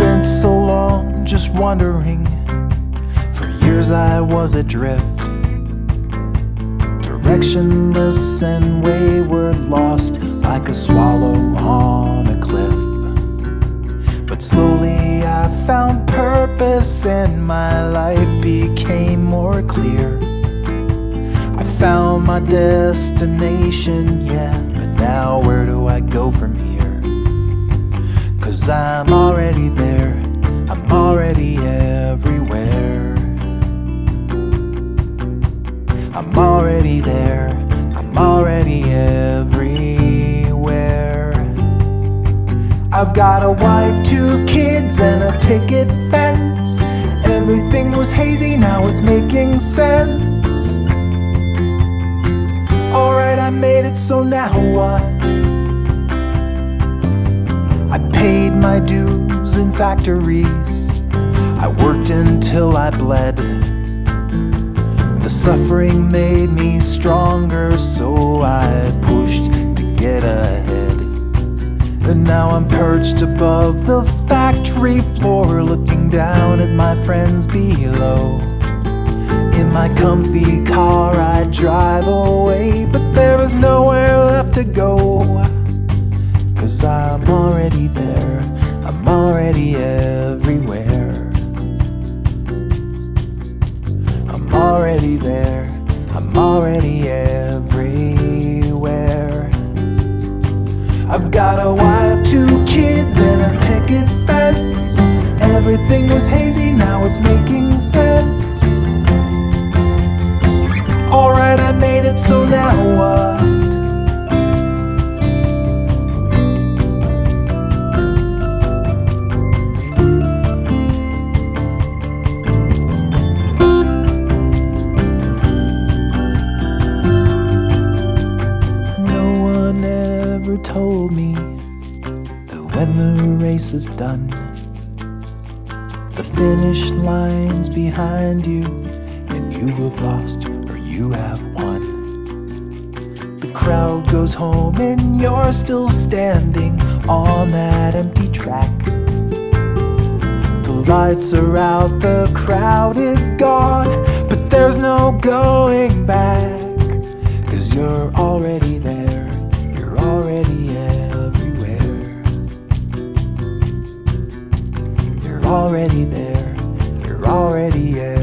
spent so long just wondering. For years I was adrift, directionless and wayward, lost like a swallow on a cliff. But slowly I found purpose and my life became more clear. I found my destination, yeah, but now where do I go from here? 'Cause I'm already there, I'm already everywhere. I'm already there, I'm already everywhere. I've got a wife, 2 kids, and a picket fence. Everything was hazy, now it's making sense. Alright, I made it, so now what? I paid my dues in factories, I worked until I bled. The suffering made me stronger, so I pushed to get ahead. And now I'm perched above the factory floor, looking down at my friends below. In my comfy car I drive away, but there is nowhere left to go. 'Cause I'm already there, I'm already everywhere. I'm already there, I'm already everywhere. I've got a wife, 2 kids, and a picket fence. Everything was hazy, now it's making sense. Alright, I made it, so now what? Told me that when the race is done, the finish line's behind you, and you have lost or you have won. The crowd goes home and you're still standing on that empty track. The lights are out, the crowd is gone, but there's no going back. 'Cause you're already there, you're already everywhere. You're already there, you're already everywhere.